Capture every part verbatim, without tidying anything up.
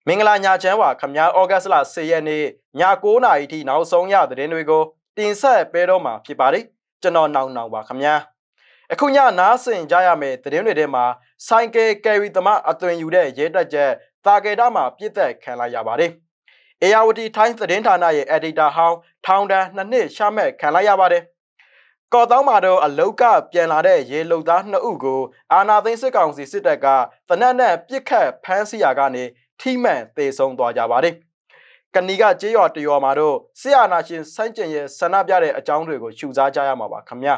မင်္ဂလာညချမ်းပါခင်ဗျာဩဂတ်စ်လ十ရက်နေ့ည၉နာရီထိနောက်ဆုံးရသတင်းတွေကိုတင်ဆက်ပေးတော့မှာဖြစ်ပါတယ်ကျွန်တော်နောင်နောင်ပါခင်ဗျာအခုညနားဆင်ကြရမယ်သတင်းတွေထဲမှာဆိုင်ကယ်ကယ်ရီသမားအသွင်ယူတဲ့ရဲတပ်ချက်တာဂေတာမှာပြစ်သက်ခံလိုက်ရပါတယ်အေယာဝတီထိုင်းသတင်းဌာနရဲ့အက်ဒီတာဟောင်းထောင်ဒဏ်နှစ်နှစ်ရှာမှတ်ခံလိုက်ရပါတယ်ကော်တောင်းမှာတော့အလောက်ကပြန်လာတဲ့ရေလုံသားနှစ်ဦးကိုအာနာသိန်းစစ်ကောင်စီစစ်တပ်ကတနက်နဲ့ပြစ်ခတ်ဖမ်းဆီးရာကနေထိမှန်သေဆုံးသွားကြပါတယ်။ကဏီကကျေးရွာတရွာမှာတော့ဆရာနာရှင်စိုင်းကျင်ရဲ့ဆန္ဒပြတဲ့အကြောင်းတွေကိုရှုစားကြရမှာပါခင်ဗျာ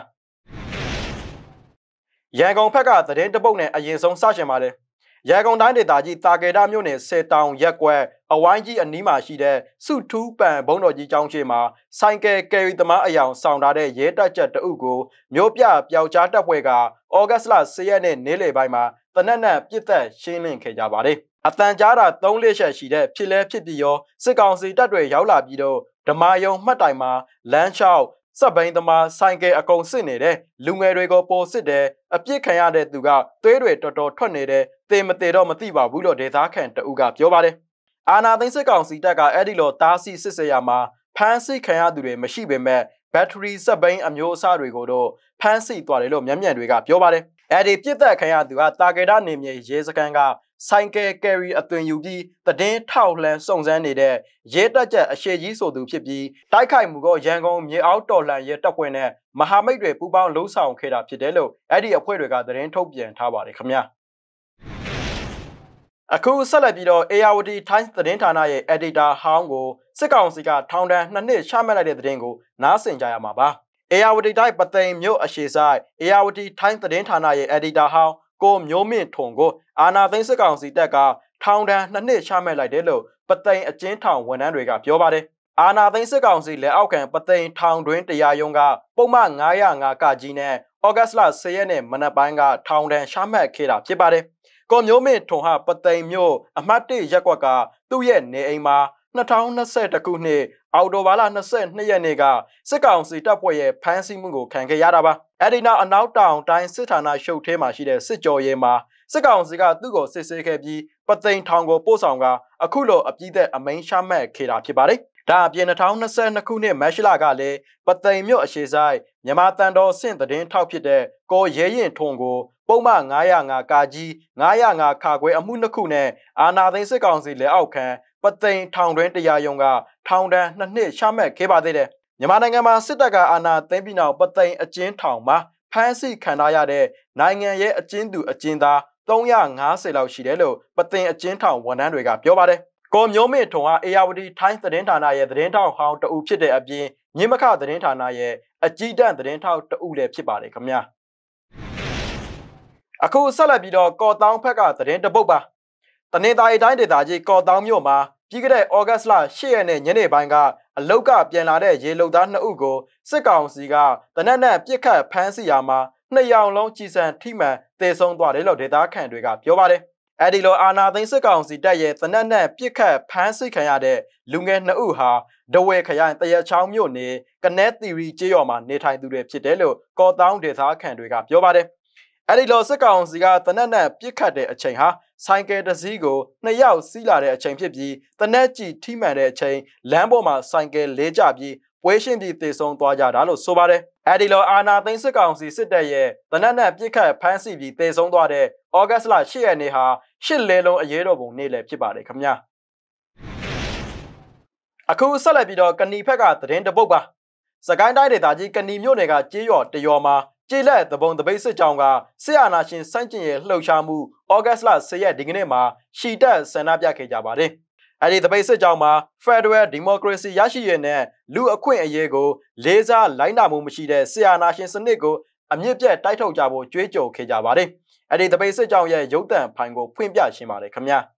။ရန်ကုန်ဘက်ကသတင်းတပုတ်နဲ့အရင်ဆုံးစရှင်ပါတယ်။ရန်ကုန်တိုင်းဒေသကြီးတာကေတာမြို့နယ်ဆယ်တောင်ရက်ကွက်အဝိုင်းကြီးအနီးမှာရှိတဲ့စုထူးပန်ဘုံတော်ကြီးကျောင်းရှိမှာဆိုင်ကယ်ကယ်ရီသမားအယောင်ဆောင်ထားတဲ့ရဲတပ်ချက်တအုပ်ကိုမြို့ပြပျောက်ကြားတပ်ဖွဲ့ကဩဂတ်စ်လ十ရက်နေ့နေ့လယ်ပိုင်းမှာတနက်နဲ့ပြစ်သက်ရှင်းလင်းခဲ့ကြပါတယ်။အတန်ကြားတာသုံးလေးချက်ရှိတဲ့ဖြစ်လဲဖြစ်ပြီးရောစစ်ကောင်စီတပ်တွေရောက်လာပြီးတော့ဓမာယုံမှတ်တိုင်မှာလမ်းလျှောက်စက်ဘိန်းသမားဆိုင်ကယ်အကုန်စစ်နေတဲ့လူငယ်တွေကိုပေါ်စစ်တယ်အပြစ်ခံရတဲ့သူကသွေးတွေတော်တော်ထွက်နေတယ်သေမသေးတော့မသိပါဘူးလို့ဒေသခံတအုပ်ကပြောပါတယ်အာနာသိန်းစစ်ကောင်စီတပ်ကအဲ့ဒီလိုတားဆီးစစ်ဆေးရမှာဖမ်းဆီးခံရသူတွေမရှိပေမဲ့ဘက်ထရီစက်ဘိန်းအမျိုးအစားတွေကိုတော့ဖမ်းဆီးသွားတယ်လို့မျက်မြင်တွေကပြောပါတယ်အဲ့ဒီပြစ်သက်ခံရသူကတာဂေတာနေမြေရဲစခန်းကဆိုင်ကယ်ကယ်ရီအသွင်ယူပြီးတည်င်းထောက်လှမ်းစုံစမ်းနေတဲ့ရဲတပ်ချက်အရှိကြီးဆိုသူဖြစ်ပြီးတိုက်ခိုက်မှုကိုရန်ကုန်မြေအောက်တော်လှန်ရဲတပ်ဖွဲ့နဲ့မဟာမိတ်တွေပူးပေါင်းလှုပ်ဆောင်ခဲ့တာဖြစ်တယ်လို့အဲ့ဒီအဖွဲ့တွေကသတင်းထုတ်ပြန်ထားပါတယ်ခင်ဗျာအခုဆက်လက်ပြီးတော့အေယာဝတီထိုင်းသတင်းဌာနရဲ့အက်ဒီတာဟောင်းကိုစစ်ကောင်စီကထောင်ဒဏ်နှစ်နှစ်ချမှတ်လိုက်တဲ့သတင်းကိုနားဆင်ကြရမှာပါအေယာဝတီတိုင်းပသိမ်မြို့အရှေ့ဆိုင်အေယာဝတီထိုင်းသတင်းဌာနရဲ့အက်ဒီတာဟောင်းကိုမျိုးမင်းထွန်ကိုအာနာသိန်းစစ်ကောင်စီတပ်ကထောင်ဒဏ်နှစ်နှစ်ချမှတ်လိုက်တယ်လို့ပသိမ်အကျဉ်းထောင်ဝန်ထမ်းတွေကပြောပါတယ်အာနာသိန်းစစ်ကောင်စီလက်အောက်ခံပသိမ်ထောင်တွင်းတရားရုံးကပုံမှန်၅၀၅ကကြီးနဲ့ဩဂတ်စ်လ十ရက်နေ့မနက်ပိုင်းကထောင်ဒဏ်ချမှတ်ခဲ့တာဖြစ်ပါတယ်ကိုမျိုးမင်းထွန်ဟာပသိမ်မြို့အမှတ်၁ရပ်ကွက်ကသူ့ရဲ့နေအိမ်မှာ၂၀၂၁ခုနှစ်အောက်တိုဘာလ၂၂ရက်နေ့ကစစ်ကောင်စီတပ်ဖွဲ့ရဲ့ဖမ်းဆီးမှုကိုခံခဲ့ရတာပါအဲ့ဒီနောက်အနောက်တောင်တိုင်းစစ်ဌာနရှုပ်ထဲမှာရှိတဲ့စစ်ကြောရဲမှာစစ်ကောင်စီကသူ့ကိုစစ်ဆေးခဲ့ပြီးပသိမ်ထောင်ကိုပို့ဆောင်ကအခုလိုအပြည့်သက်အမိန့်ချမှတ်ခဲ့တာဖြစ်ပါတယ်ဒါအပြင်၂၀၂၂ခုနှစ်မတ်လကလည်းပသိမ်မြို့အရှေ့ဆိုင်မြန်မာတန်တော်ဆင့်သတင်းထောက်ဖြစ်တဲ့ကိုရဲရင်ထွန်ကိုပုံမှန်၅၀၅ကကြီး၅၀၅ခါခွဲအမှုနှစ်ခုနဲ့အာနာသိန်းစစ်ကောင်စီလက်အောက်ခံပသိမ်ထောင်တွင်းတရားရုံးကထောင်ဒဏ်နှစ်နှစ်ချမှတ်ခဲ့ပါသေးတယ်မြန်မာနိုင်ငံမှာစစ်တပ်ကအာဏာသိမ်းပြီးနောက်ပသိမ်အကျဉ်းထောင်မှာဖမ်းဆီးခံထားရတဲ့နိုင်ငံရဲ့အကျဉ်းသူအကျဉ်းသား၃၅၀လောက်ရှိတယ်လို့ပသိမ်အကျဉ်းထောင်ဝန်ထမ်းတွေကပြောပါတယ်ကိုမျိုးမင်းထွန်ဟာအေယာဝတီထိုင်းသတင်းဌာနရဲ့သတင်းထောက်ဟောင်းတဦးဖြစ်တဲ့အပြင်မြင်းမခသတင်းဌာနရဲ့အကြီးတန်းသတင်းထောက်တဦးလည်းဖြစ်ပါတယ်ခင်ဗျာအခုဆက်လက်ပြီးတော့ကော်တောင်းဖက်ကသတင်းတပုတ်ပါတနင်္သာရီတိုင်းဒေသကြီးကော်တောင်းမြို့မှာပြီးခဲ့တဲ့ဩဂတ်စ်လ၈ရက်နေ့ညနေပိုင်းကအလောက်ကပြန်လာတဲ့ရေလုံသားနှစ်ဦးကိုစစ်ကောင်စီကတနက်နဲ့ပြစ်ခတ်ဖမ်းဆီးရာမှာနှစ်ယောက်လုံးကြီးစံထိမှန်သေဆုံးသွားတယ်လို့ဒေသခံတွေကပြောပါတယ်။အဲဒီလိုအာနာသိန်းစစ်ကောင်စီတပ်ရဲ့တနက်နဲ့ပြစ်ခတ်ဖမ်းဆီးခံရတဲ့လူငယ်နှစ်ဦးဟာဒဝဲခရိုင်တရချောင်းမြို့နယ်ကနေသီရီကျေးရွာမှာနေထိုင်သူတွေဖြစ်တယ်လို့ကော်တောင်းဒေသခံတွေကပြောပါတယ်။အဲဒီလိုစစ်ကောင်စီကတနက်နဲ့ပြစ်ခတ်တဲ့အချိန်ဟာဆိုင်ကယ်တစ်စီးကိုနှစ်ယောက်စီးလာတဲ့အချိန်ဖြစ်ပြီးတနက်ကြီးထိမှန်တဲ့အချိန်လမ်းပေါ်မှာဆိုင်ကယ်လေးကျပြီးပွဲရှင်းပြီးသေဆုံးသွားကြတာလို့ဆိုပါတယ်။အဲဒီလိုအာနာသိန်းစစ်ကောင်စီစစ်တပ်ရဲ့တနက်နဲ့ပြစ်ခတ်ဖမ်းဆီးပြီးသေဆုံးသွားတဲ့ဩဂတ်စ်လ၈ရက်နေ့ဟာရှစ်လဲလုံးအရေးတော်ပုံနေ့လည်းဖြစ်ပါတယ်ခင်ဗျာ။အခုဆက်လက်ပြီးတော့ကဏီဖက်ကသတင်းတပုတ်ပါ။စကိုင်းတိုင်းဒေသကြီးကဏီမြို့နယ်ကကျေးရွာတရွာမှာကျေးလက်သဘုံတပိတ်စစ်ကြောင်းကစစ်အာဏာရှင်စန့်ကျင်ရဲ့လှုပ်ရှားမှုဩဂတ်စ်လ十ရက်ဒီကနေ့မှာရှီတက်ဆန္ဒပြခဲ့ကြပါတယ်။အဲဒီတပိတ်စစ်ကြောင်းမှာ Federal Democracy ရရှိရတဲ့လူအခွင့်အရေးကိုလေးစားလိုက်နာမှုမရှိတဲ့စစ်အာဏာရှင်စနစ်ကိုအမြင့်ပြတ်တိုက်ထုတ်ကြဖို့ကြွေးကြော်ခဲ့ကြပါတယ်။အဲဒီတပိတ်စစ်ကြောင်းရဲ့ရုပ်သံဖိုင်ကိုဖွင့်ပြရှင်းပါတယ်ခင်ဗျာ။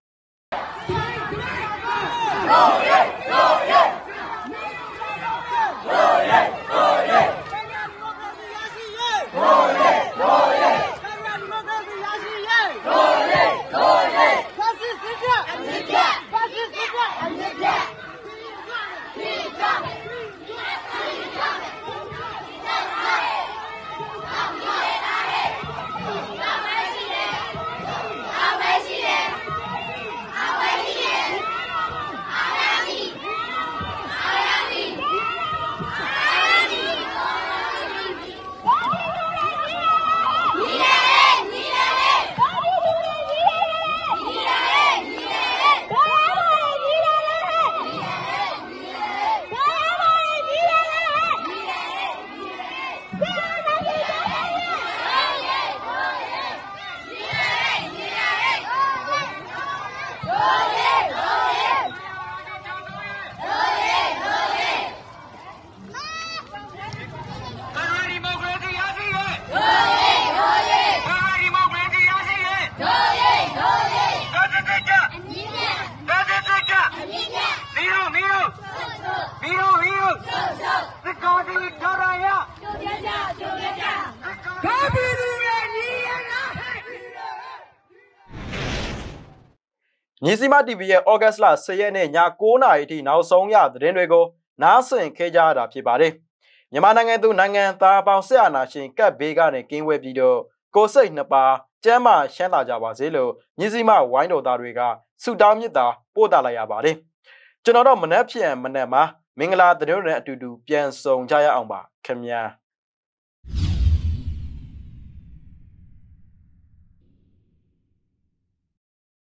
မြစီမ တီဗီ ရဲ့ ဩဂတ်စ်လ ၁၀ ရက်နေ့ည ၉ နာရီထိနောက်ဆုံးရသတင်းတွေကိုနားဆင်ခဲ့ကြရတာဖြစ်ပါတယ်။မြန်မာနိုင်ငံသူနိုင်ငံသားပေါင်းဆက်အာဏာရှင်ကပ်ဘေးကနေကင်းဝဲပြီးတော့ကိုယ်စိတ်နှစ်ပါးကျမ်းမာရှမ်းသာကြပါစေလို့မြစီမဝိုင်းတော်သားတွေကဆုတောင်းမြတ်တာပို့သလိုက်ရပါတယ်။ကျွန်တော်တို့မနှက်ဖြန်မနှက်မှာမင်္ဂလာသတင်းတွေနဲ့အတူတူပြန်ဆောင်ကြရအောင်ပါခင်ဗျာ။